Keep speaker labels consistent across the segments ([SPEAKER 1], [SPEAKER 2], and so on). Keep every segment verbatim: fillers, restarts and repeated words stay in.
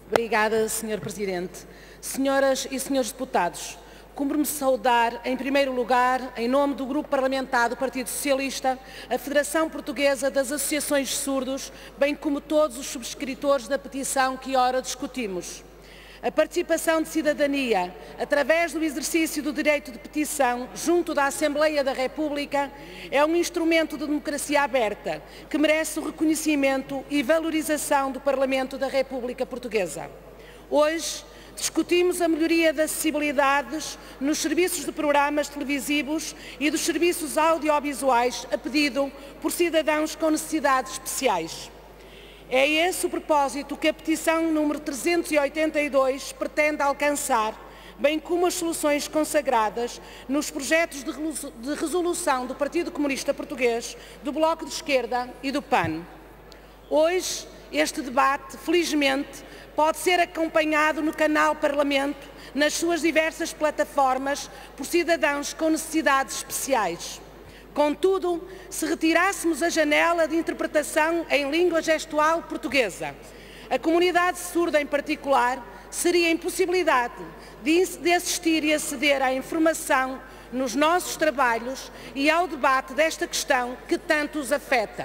[SPEAKER 1] Obrigada, senhor Presidente. Senhoras e senhores deputados, cumpre-me saudar, em primeiro lugar, em nome do Grupo Parlamentar do Partido Socialista, a Federação Portuguesa das Associações de Surdos, bem como todos os subscritores da petição que ora discutimos. A participação de cidadania, através do exercício do direito de petição junto da Assembleia da República, é um instrumento de democracia aberta que merece o reconhecimento e valorização do Parlamento da República Portuguesa. Hoje, discutimos a melhoria das acessibilidades nos serviços de programas televisivos e dos serviços audiovisuais a pedido por cidadãos com necessidades especiais. É esse o propósito que a petição número trezentos e oitenta e dois pretende alcançar, bem como as soluções consagradas nos projetos de resolução do Partido Comunista Português, do Bloco de Esquerda e do P A N. Hoje, este debate, felizmente, pode ser acompanhado no canal Parlamento, nas suas diversas plataformas, por cidadãos com necessidades especiais. Contudo, se retirássemos a janela de interpretação em língua gestual portuguesa, a comunidade surda em particular seria impossibilidade de assistir e aceder à informação nos nossos trabalhos e ao debate desta questão que tanto os afeta.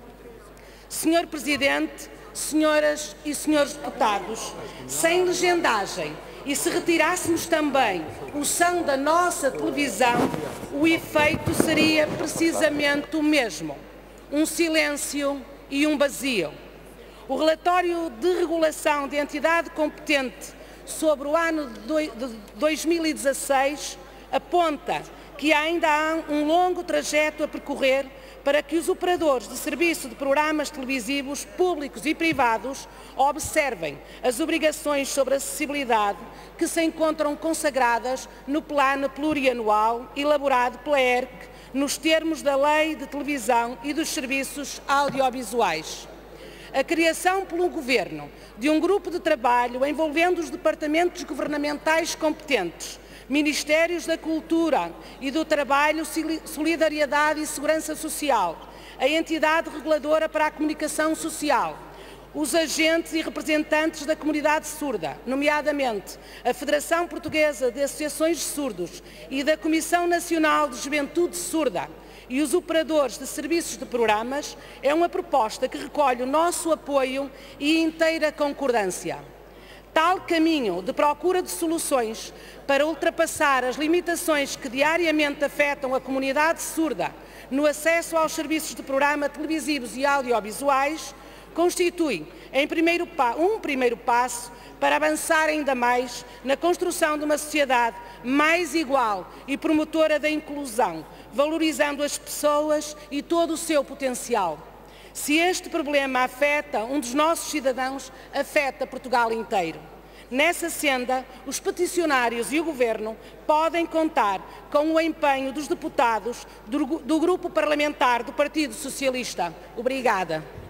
[SPEAKER 1] senhor Presidente, senhoras e senhores deputados, sem legendagem e se retirássemos também o som da nossa televisão, o efeito seria precisamente o mesmo, um silêncio e um vazio. O relatório de regulação de entidade competente sobre o ano de dois mil e dezasseis aponta que ainda há um longo trajeto a percorrer para que os operadores de serviço de programas televisivos públicos e privados observem as obrigações sobre acessibilidade que se encontram consagradas no plano plurianual elaborado pela E R C, nos termos da Lei de Televisão e dos Serviços Audiovisuais. A criação pelo Governo de um grupo de trabalho envolvendo os departamentos governamentais competentes, Ministérios da Cultura e do Trabalho, Solidariedade e Segurança Social, a entidade reguladora para a comunicação social, os agentes e representantes da comunidade surda, nomeadamente a Federação Portuguesa de Associações de Surdos e da Comissão Nacional de Juventude Surda, e os operadores de serviços de programas, é uma proposta que recolhe o nosso apoio e inteira concordância. Tal caminho de procura de soluções para ultrapassar as limitações que diariamente afetam a comunidade surda no acesso aos serviços de programa televisivos e audiovisuais constitui em primeiro, um primeiro passo para avançar ainda mais na construção de uma sociedade mais igual e promotora da inclusão, valorizando as pessoas e todo o seu potencial. Se este problema afeta um dos nossos cidadãos, afeta Portugal inteiro. Nessa senda, os peticionários e o Governo podem contar com o empenho dos deputados do, do Grupo Parlamentar do Partido Socialista. Obrigada.